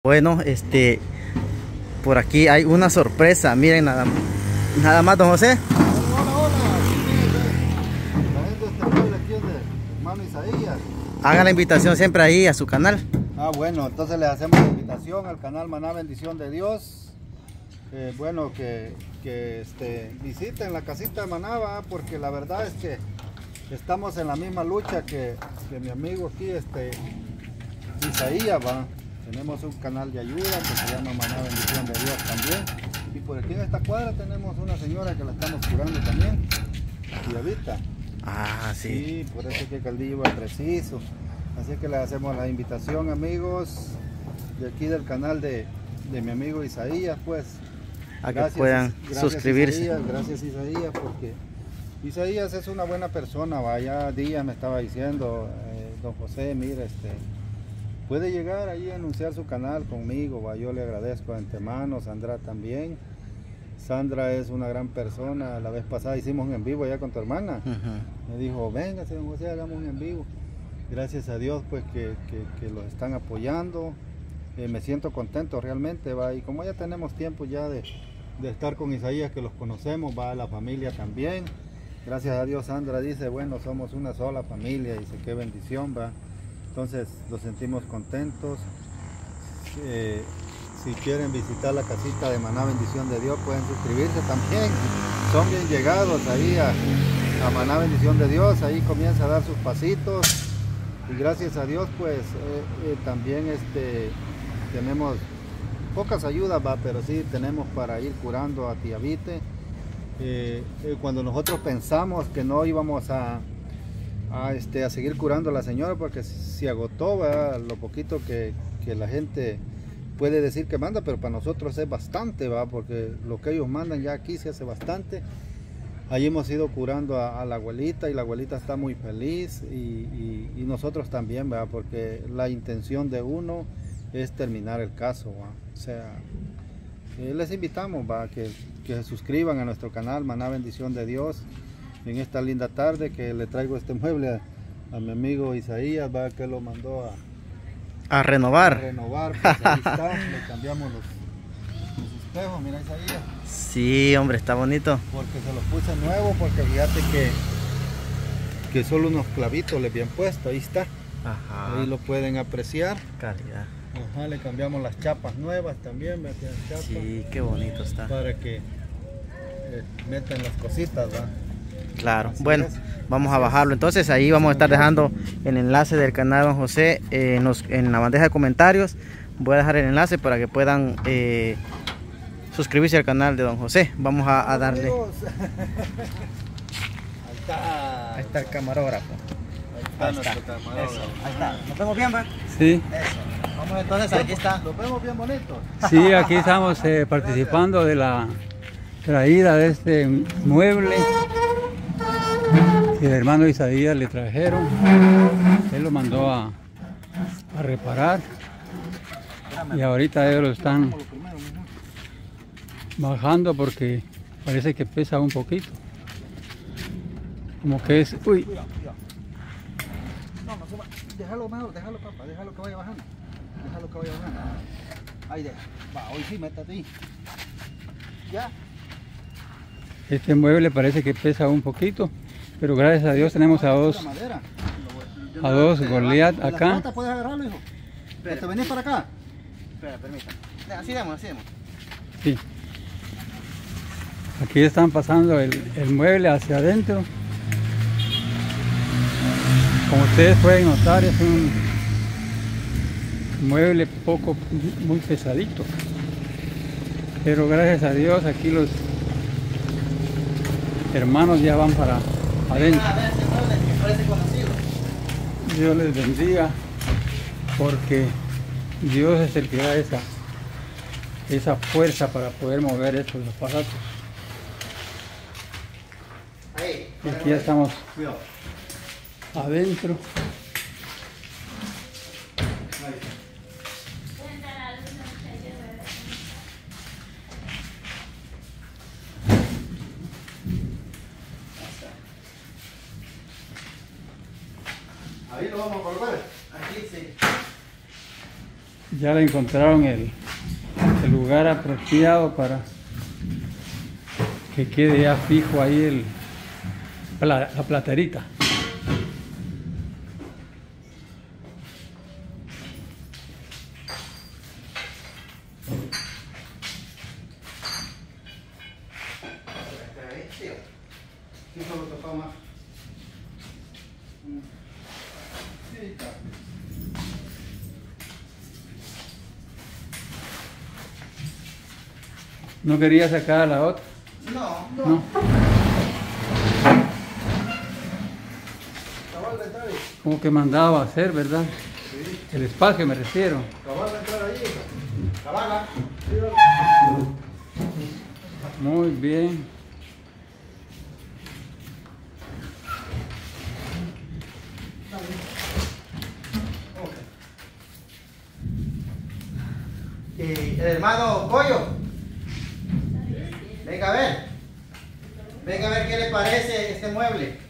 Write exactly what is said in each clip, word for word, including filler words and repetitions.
Bueno, este, por aquí hay una sorpresa. Miren, nada, nada más, don José. Hola, hola. Trayendo este mueble aquí es de hermano Isaías. Hagan la invitación siempre ahí a su canal. Ah, bueno, entonces les hacemos la invitación al canal Maná Bendición de Dios. Eh, bueno, que, que este, visiten la casita de Maná, ¿va? Porque la verdad es que estamos en la misma lucha que, que mi amigo aquí, este, Isaías, ¿va? Tenemos un canal de ayuda que se llama Maná Bendición de Dios también. Y por aquí en esta cuadra tenemos una señora que la estamos curando también, Diabita. Ah, sí. Sí, por eso es que el caldillo va preciso. Así que les hacemos la invitación, amigos, de aquí del canal de, de mi amigo Isaías, pues. A que Gracias, puedan gracias, suscribirse. Isaías, gracias Isaías, porque Isaías es una buena persona. Vaya Díaz me estaba diciendo, eh, don José, mira, este, puede llegar ahí a anunciar su canal conmigo, va. Yo le agradezco de antemano, Sandra también. Sandra es una gran persona. La vez pasada hicimos un en vivo allá con tu hermana. Uh-huh. Me dijo, venga, don José, hagamos un en vivo. Gracias a Dios, pues, que, que, que los están apoyando. Eh, me siento contento realmente, va. Y como ya tenemos tiempo ya de, de estar con Isaías, que los conocemos, va, la familia también. Gracias a Dios, Sandra dice, bueno, somos una sola familia, dice, qué bendición, va. Entonces, los sentimos contentos. Eh, si quieren visitar la casita de Maná Bendición de Dios, pueden suscribirse también. Son bien llegados ahí a, a Maná Bendición de Dios, ahí comienza a dar sus pasitos. Y gracias a Dios, pues, eh, eh, también este, tenemos pocas ayudas, va, pero sí tenemos para ir curando a Tiabite. Eh, eh, cuando nosotros pensamos que no íbamos a, a, este, a seguir curando a la señora, porque se agotó, va, lo poquito que, que la gente puede decir que manda, pero para nosotros es bastante, va, porque lo que ellos mandan ya aquí se hace bastante. Allí hemos ido curando a, a la abuelita y la abuelita está muy feliz y, y, y nosotros también, ¿verdad? Porque la intención de uno es terminar el caso, ¿verdad? O sea, eh, les invitamos, ¿verdad? Que, que se suscriban a nuestro canal Maná Bendición de Dios en esta linda tarde que le traigo este mueble a, a mi amigo Isaías, ¿verdad? Que lo mandó a, a renovar. A renovar, pues ahí está, le cambiamos los, los espejos, mira Isaías. Sí, hombre, está bonito. Porque se los puse nuevo, porque fíjate que, que solo unos clavitos les habían puesto, ahí está. Ajá. Ahí lo pueden apreciar. Calidad. Ajá, le cambiamos las chapas nuevas también, metían chapas. Sí, qué bonito está. Para que eh, metan las cositas, ¿va? Claro, Así bueno, es. vamos Así a bajarlo. Entonces ahí vamos a estar dejando el enlace del canal Don José eh, en, los, en la bandeja de comentarios. Voy a dejar el enlace para que puedan eh, suscribirse al canal de Don José. Vamos a, a darle. Ahí está. Ahí está el camarógrafo. Ahí está, ahí está. Eso, ahí está. ¿Nos vemos bien, va? Sí. Eso. Vamos entonces, aquí está. Los vemos bien bonitos. Sí, aquí estamos eh, participando de la traída de este mueble que el hermano Isaías le trajeron. Él lo mandó a, a reparar y ahorita ellos lo están bajando porque parece que pesa un poquito. Como que es... Uy. No, no se va. Déjalo mejor, déjalo papá, déjalo que vaya bajando. Déjalo que vaya bajando. Ahí de. Va, hoy sí, métate ahí. Ya. Este mueble parece que pesa un poquito, pero gracias a Dios tenemos a dos, a dos Goliat acá. ¿Puedes agarrarlo, hijo? ¿Te venís para acá? Espera, permítame. Así demos, así demos. Sí. Aquí están pasando el, el mueble hacia adentro. Como ustedes pueden notar, es un mueble poco, muy pesadito. Pero gracias a Dios aquí los hermanos ya van para adentro. Dios les bendiga, porque Dios es el que da esa, esa fuerza para poder mover estos aparatos. Y aquí ya estamos adentro. Ahí lo vamos a colocar. Aquí sí. ya le encontraron el, el lugar apropiado para que quede ya fijo ahí el, la, la platerita. ¿No quería sacar a la otra? No, no. No. Cabal de entrar ahí. Como que mandaba a hacer, ¿verdad? Sí. El espacio me refiero. Cabal de entrar ahí. Cabala. Muy bien. Y el hermano Pollo, venga a ver, venga a ver qué le parece este mueble.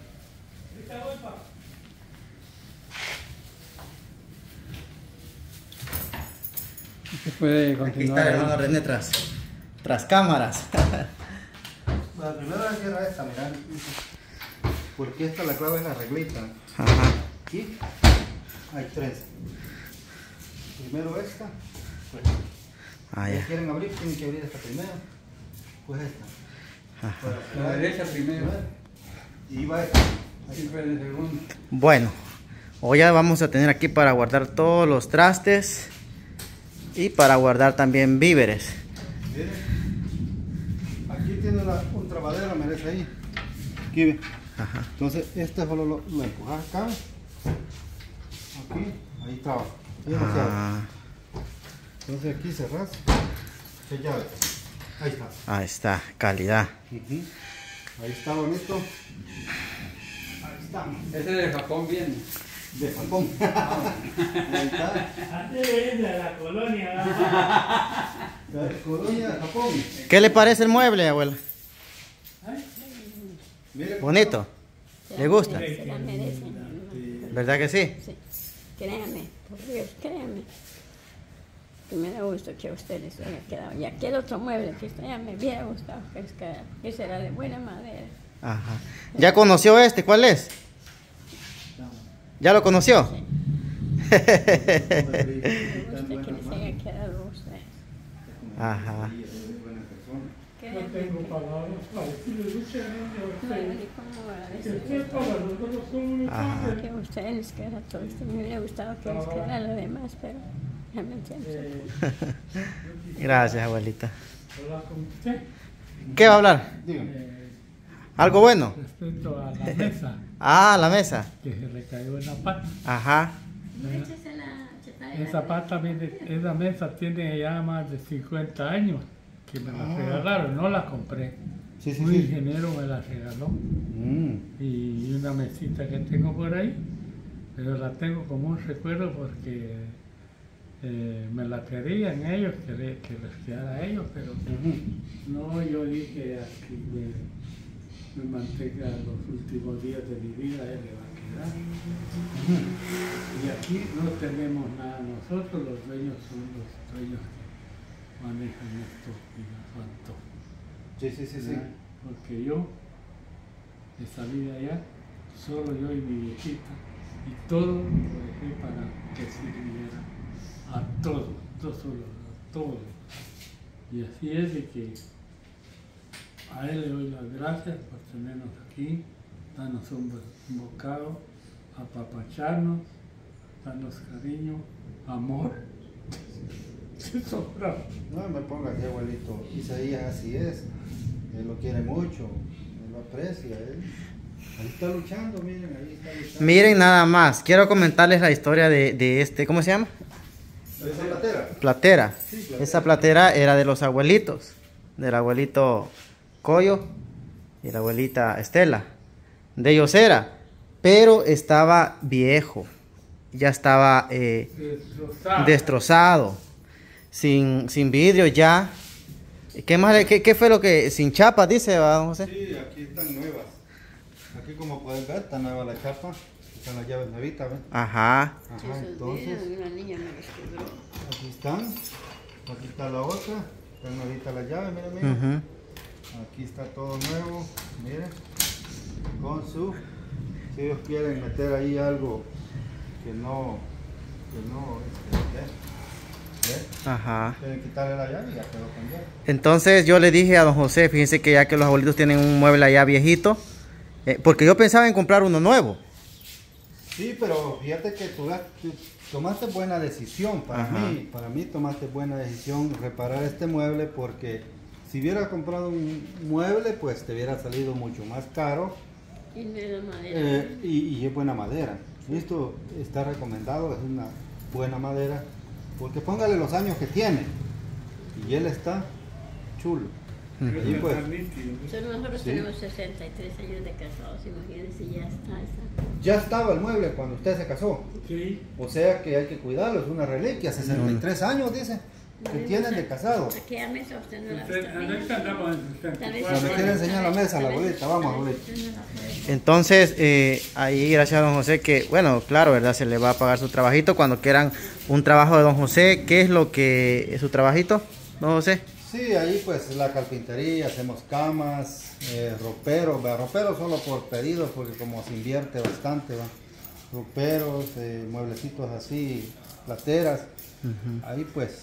Se puede Aquí continuar. está el hermano ¿no? René tras, tras cámaras. La primera vez que era esta, mirá. Porque esta la clave es la reglita. Ajá. Aquí hay tres. Primero esta. Pues, Ah, si ya. quieren abrir, tienen que abrir esta primero. Pues esta. Ajá. La derecha primero. Y va esta. Así fue de segundo. Bueno, hoy ya vamos a tener aquí para guardar todos los trastes y para guardar también víveres. Miren. Aquí tiene una, un trabadero, merece ahí. Aquí ve. Ajá. Entonces, este solo lo, lo empujas acá. Aquí, ahí traba. ¿Sí? O sea, Ah, entonces aquí cerras. ¿Qué llave? Ahí está. ahí está, calidad. Ujú. Ahí está bonito. Ahí está. Ese de Japón viene. De Japón. Ahí está. Antes de la colonia. La colonia de Japón. ¿Qué le parece el mueble, abuela? Mire, Bonito. ¿Le gusta? Se la merecen. ¿Verdad que sí? Sí. Créame, por Dios, créame. Que me da gusto que a ustedes les haya quedado. Y aquel otro mueble que usted ya me hubiera gustado que es que, que será de buena madera. Ajá. ¿Ya conoció este? ¿Cuál es? ¿Ya lo conoció? Sí. Me gusta que les haya quedado a ustedes. Ajá. Créame. No tengo palabras para decirle muchas No, gracias ni cómo a agradecer. usted. Que para nosotros somos Ajá. Que a ustedes les quedara todo esto. Me hubiera gustado que les quedara lo demás, pero ya me entiendo. eh, Gracias, abuelita. hablar con usted ¿Qué va a hablar? dígame. eh, ¿Algo bueno? respecto a la mesa Ah, la mesa. que se recayó en la pata. Ajá. Esa pata, viene- esa mesa tiene ya más de cincuenta años que me la regalaron, no la compré. Sí, sí, Un sí. ingeniero me la regaló Mm. y una mesita que tengo por ahí, pero la tengo como un recuerdo porque eh, me la querían ellos, que, le- que les quedara a ellos, pero Ujú. no, yo dije aquí me, me mantenga los últimos días de mi vida, él le va a quedar. Y aquí no tenemos nada, nosotros los dueños son los dueños que manejan esto y su antojo. Sí, sí, sí, sí. ¿verdad? Porque yo de salí de allá, solo yo y mi viejita, y todo lo dejé para que sirviera a todo, no solo a todo. Y así es de que a él le doy las gracias por tenernos aquí, darnos un, bo- un bocado, apapacharnos, darnos cariño, amor. Se sobra. No me ponga aquí, abuelito. Isaías así es. Él lo quiere mucho. Él lo aprecia. Él. Ahí está luchando, miren, ahí está luchando. Miren nada más. Quiero comentarles la historia de, de este, ¿cómo se llama? ¿Esa platera? Platera. Sí, platera. Esa platera era de los abuelitos. Del abuelito Coyo y la abuelita Estela. De ellos era. Pero estaba viejo. Ya estaba eh, Destrozado. destrozado. Sin, sin vidrio ya. ¿Qué más? le- ¿Qué, qué fue lo que? Sin chapas, dice, ¿va, don José? Sí, aquí están nuevas. Aquí como pueden ver, está nueva la chapa. Están las llaves nuevitas, ¿ven? Ajá. Ajá, Esos entonces, días una niña me los quebró. aquí están. Aquí está la otra. Están nuevitas las llaves, miren, miren. Ujú. Aquí está todo nuevo, miren. Con su... Si ellos quieren meter ahí algo que no... Que no... Este, ¿ve? ¿Ve? Ajá. Quieren quitarle la llave y ya quedó con llave. Entonces yo le dije a don José, fíjense que ya que los abuelitos tienen un mueble allá viejito, eh, porque yo pensaba en comprar uno nuevo. Sí, pero fíjate que tú, tú tomaste buena decisión. Para Ajá. mí, para mí tomaste buena decisión reparar este mueble, porque si hubieras comprado un mueble, pues te hubiera salido mucho más caro. Y no era madera. Eh, y, y es buena madera. Esto está recomendado, es una buena madera, porque póngale los años que tiene y él está chulo. Pero Y está pues, nítido. Solo nosotros Sí. tenemos sesenta y tres años de casados, imagínense, ya está. está. ya estaba el mueble cuando usted se casó, Sí. o sea que hay que cuidarlo, es una reliquia, sesenta y tres años dice que tienen de casado. Aquella mesa usted no la Usted, está Alexa andaba en Tal vez- Me sesenta y quiere cuatro. enseñar la mesa, la abuelita, vamos, tal vez abuelita. usted no la puede- Entonces, eh, ahí gracias a don José que, bueno, claro, ¿verdad? Se le va a pagar su trabajito cuando quieran un trabajo de don José. ¿Qué es lo que es su trabajito, don José? Sí, ahí pues la carpintería, hacemos camas, eh, roperos, ¿va? Roperos solo por pedidos, porque como se invierte bastante, ¿va? Roperos, eh, mueblecitos así, plateras, ahí pues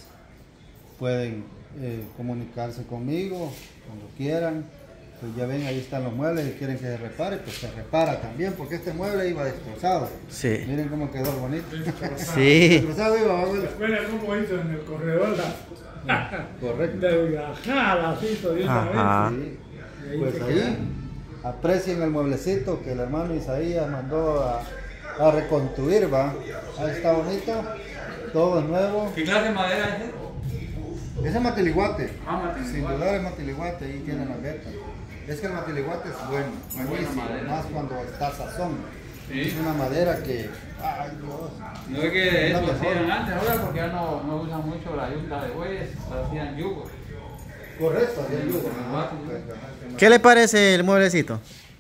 pueden eh, comunicarse conmigo cuando quieran. Pues ya ven, ahí están los muebles, y quieren que se repare, pues se repara también, porque este mueble iba destrozado. Sí. Miren cómo quedó bonito. Sí. Destrozado iba, abuelo. Recuerda cómo hizo en el corredor la Correcto. desgajada, así, todavía Ajá. Sí. Pues ahí aprecien el mueblecito que el hermano Isaías mandó a, a reconstruir, va. Ahí está bonito, todo es nuevo. ¿Qué clase de madera es eso? Ese es matiliguate, Ah, matiliguate. sin dudar es matiliguate, ahí tienen las vetas. Es que el matiliguate es bueno, buenísimo, madera. más cuando está sazón. Sí. Es una madera que, ay Dios. No es que La eso mejor. hacían antes, ahora porque ya no, no usan mucho la yunta de bueyes, hacían yugos. Correcto, así es yugo. Ajá. ¿Qué le parece el mueblecito?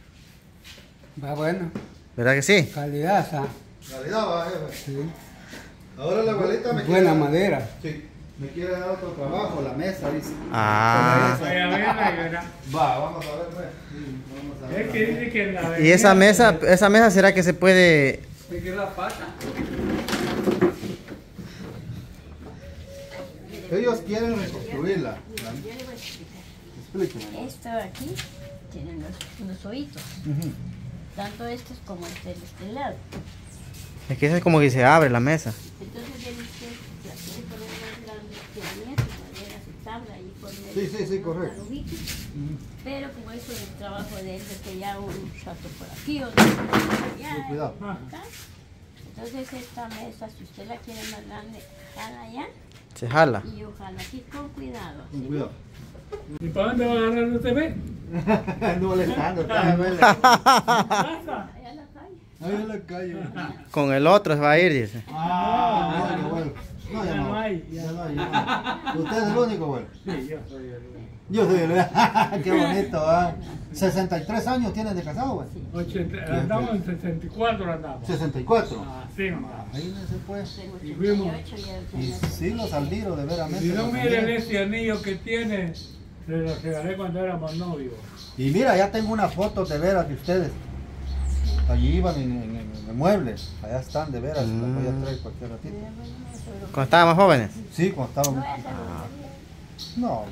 Va bueno, ¿Verdad que sí? calidad, ¿sabes? Calidad va, jefe. Sí. Ahora la abuelita me Buena quiere- madera. Sí, me quiere dar otro trabajo, la mesa, dice. Ah. Con la Vaya a mesa. verla y verá. Va, vamos a ver, pues. Vamos a ver. Es que dice que en la ¿Y esa avenida- mesa, esa mesa será que se puede? ¿Qué es la pata? Ellos quieren reconstruirla. Yo le voy a explicar. Explíqueme. Esto aquí tiene unos, unos oídos, Ujú. tanto estos como este de este lado. Es que eso es como que se abre la mesa. Entonces viene usted, la quiere poner más grande que la mesa, madera, su tabla y poner Sí, sí, sí, unos correcto. alubitos. Ujú. Pero como eso es el trabajo de él, de que ya un rato por aquí, otro por allá, Sí, cuidado. otro por acá. Entonces esta mesa, si usted la quiere más grande, jala allá Se jala. y ojalá aquí con cuidado. Con ¿sí? cuidado. ¿Y para dónde va a agarrar usted? Ve? No molestando, está en la Pasa. Allá en la calle. Ahí en la calle. Con el otro se va a ir, dice. Ah, no, abuelo. No, ya Ya no. no hay, ya. Ya no hay, ya no. Usted es el único, abuelo. Sí, yo soy el único. Yo soy el Qué bonito, ¿ah? sesenta y tres años tienes de casado, güey. ochenta, andamos en sesenta y cuatro andamos. sesenta y cuatro. Así nomás. Ahí no se puede. Tengo Y ochenta y fuimos. ocho y ya Y tengo- sí los admiro de veramente. Si no los miren admiro. ese anillo que tiene, se lo regalé cuando éramos novios. Y mira, ya tengo una foto de veras de ustedes. Allí iban en, en- en el mueble. Allá están de veras. Las voy a traer cualquier ratito. Cuando estábamos jóvenes. Sí, cuando No estaban. voy a hacer brujería. No,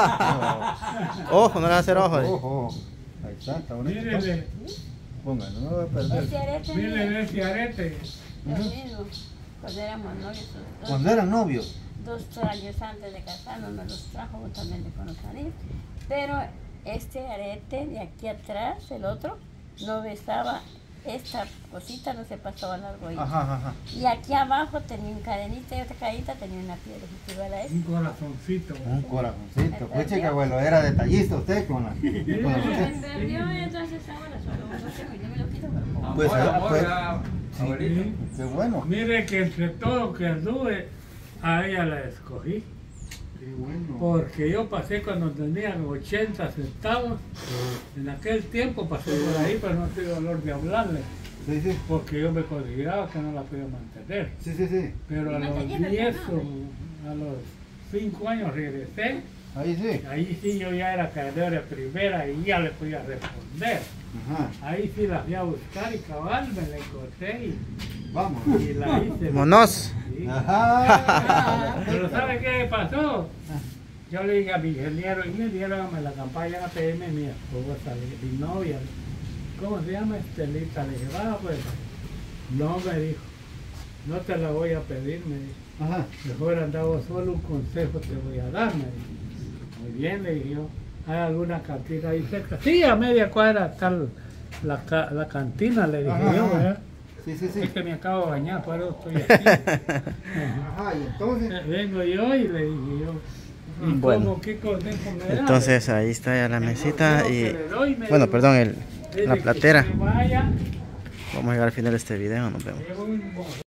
Ojo, no le va a hacer ojo. no. dice. Ojo. Ahí está, está bonito. Mírenle, Póngalo, no lo voy a perder. Este arete, mírenle mire, ese arete. lo mismo. Cuando éramos novios, dos, Cuando eran novios. dos años antes de casarnos, me los trajo juntamente con los anillos. Pero este arete de aquí atrás, el otro, no besaba, esta cosita no se pasaba largo ahí. Ajá, ajá, ajá. Y aquí abajo tenía un cadenita y otra cadenita tenía una piedra. Si igual a eso. Un corazoncito. Un corazoncito. Pues chica, abuelo, era detallista usted con la. con la- Me perdió, entonces ahora solo no sé, no me lo quito. pero- Pues, Amor, ah, amor, pues, ya, abuelito. Qué bueno. Mire que entre todo que anduve, a ella la escogí. Qué bueno. Porque yo pasé cuando tenía ochenta centavos. En aquel tiempo pasé por ahí, pero no tengo dolor de hablarle. Sí, sí. porque yo me consideraba que no la podía mantener. Sí, sí, sí. Pero a los diez o a los cinco años regresé, Ahí sí. ahí sí yo ya era cargador de primera y ya le podía responder. Ajá. Ahí sí la fui a buscar y cabal me la encontré y, Vamos. y la hice. Vámonos. Sí. Ajá. Pero ¿sabe qué pasó? Yo le dije a mi ingeniero, ingeniero, hágame la campaña A P M, mi esposa, mi novia, ¿cómo se llama? Estelita. Le dije, va pues, no me dijo, no te la voy a pedir, me dijo, Ajá. mejor andaba solo, un consejo te voy a dar, me dijo. Muy bien, le dije yo, ¿hay alguna cantina ahí cerca? Sí, a media cuadra está la, ca- la cantina, le dije Ajá, yo, ajá. ¿verdad? Sí, sí, sí. Es que me acabo de bañar, por eso estoy aquí. Ajá, y entonces. Eh, Vengo yo y le dije yo, ¿y Bueno. cómo, qué consejo me da? Entonces ahí está ya la El mesita consejo y que le doy, me bueno, dijo, perdón, el, es la de que platera. se vaya, Vamos a llegar al final de este video, nos vemos. llevo un